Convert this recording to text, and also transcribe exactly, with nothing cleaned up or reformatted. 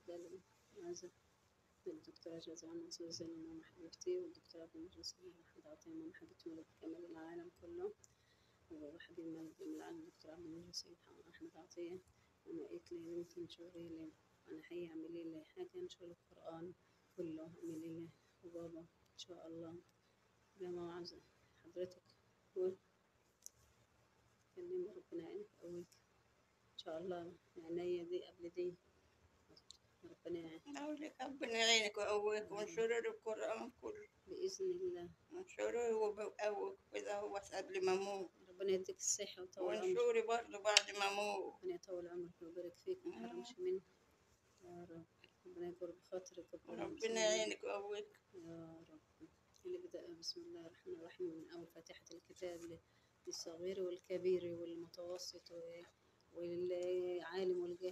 اتفضلي. عايزة الدكتورة جازة منصور زين ماما حبيبتي، والدكتورة عبد المجيد صبحي أحمد عطية ماما حبيبتي ملك جمال العالم كله، وحبيب ملك جمال العالم الدكتور عبد المجيد سيد أحمد عطية. وما قلت لي بنتي انشري لي، أنا حي اعملي لي حاجة انشر القرآن كله اعملي لي، وبابا إن شاء الله. يا ماما عايزة حضرتك كلمي ربنا يعينك قويك إن شاء الله، عينيا دي قبل دي، ربنا يعينك. أقولك ربنا يعينك ويقويك وانشري القرآن كله بإذن الله. انشري وبقوك كده واسعد لي ما اموت، ربنا يديك الصحة ويطول عمرك. وانشري برضه بعد ما اموت. ربنا يطول عمرك ويبارك فيك وما يحرمش منك يا رب. ربنا يكبر بخاطرك ويكبر ربنا يعينك ويقويك يا رب. نبدأ بسم الله الرحمن الرحيم من أول فاتحة الكتاب للصغير والكبير والمتوسط والعالم والجاهل.